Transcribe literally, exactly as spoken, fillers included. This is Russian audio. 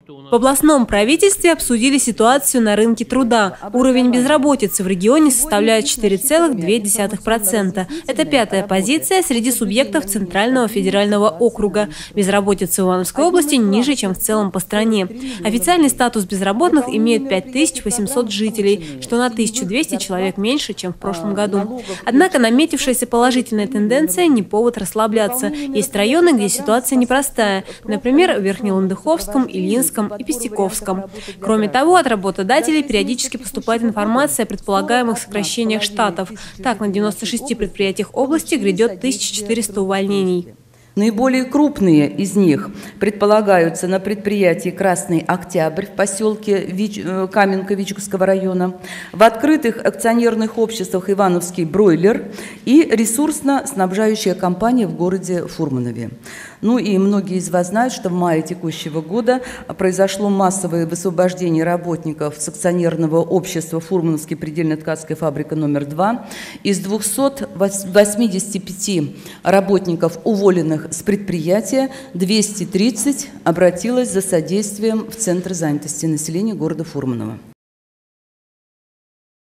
В областном правительстве обсудили ситуацию на рынке труда. Уровень безработицы в регионе составляет четыре целых две десятых процента. Это пятая позиция среди субъектов Центрального федерального округа. Безработица в Ивановской области ниже, чем в целом по стране. Официальный статус безработных имеет пять тысяч восемьсот жителей, что на тысячу двести человек меньше, чем в прошлом году. Однако наметившаяся положительная тенденция не повод расслабляться. Есть районы, где ситуация непростая. Например, в Верхнеландыховском, Ильинском и Пестяковском. Кроме того, от работодателей периодически поступает информация о предполагаемых сокращениях штатов. Так, на девяноста шести предприятиях области грядет тысяча четыреста увольнений. Наиболее крупные из них предполагаются на предприятии «Красный Октябрь» в поселке Вич... Каменка Вичковского района, в открытых акционерных обществах «Ивановский бройлер» и ресурсно-снабжающая компания в городе Фурманове. Ну и многие из вас знают, что в мае текущего года произошло массовое высвобождение работников с акционерного общества «Фурмановский предельно-ткацкая фабрика номер два». Из двухсот восьмидесяти пяти работников, уволенных с предприятия, двести тридцать обратилось за содействием в Центр занятости населения города Фурманова.